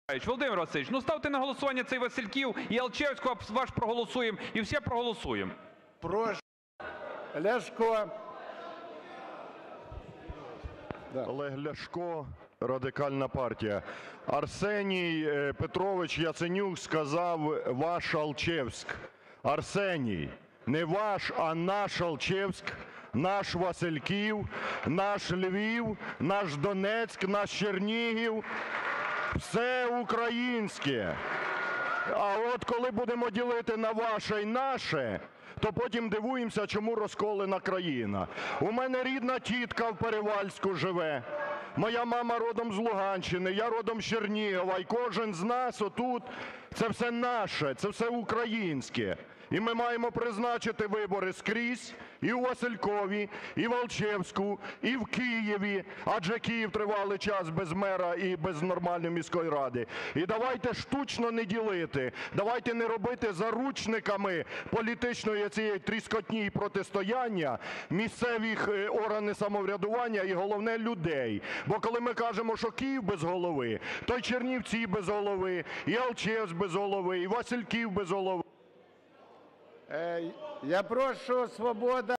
Володимир Васильович, ну ставте на голосування цей Васильків і Алчевського ваш проголосуємо, і все проголосуємо. Прошу. Ляшко. Олег Ляшко, Радикальна партія. Арсеній Петрович Яценюк сказав "ваш Алчевськ". Арсеній, не ваш, а наш Алчевськ, наш Васильків, наш Львів, наш Донецьк, наш Чернігів – все українське. А от коли будемо ділити на ваше і наше, то потім дивуємося, чому розколена країна. У мене рідна тітка в Перевальську живе, моя мама родом з Луганщини, я родом з Чернігова, і кожен з нас отут – це все наше, це все українське. І ми маємо призначити вибори скрізь: і у Василькові, і в Алчевську, і в Києві, адже Київ тривалий час без мера і без нормальної міської ради. І давайте штучно не ділити, давайте не робити заручниками політичної цієї тріскотні і протистояння місцевих органів самоврядування і, головне, людей. Бо коли ми кажемо, що Київ без голови, то й Чернівці без голови, і Алчевськ без голови, і Васильків без голови. Я прошу, "Свобода".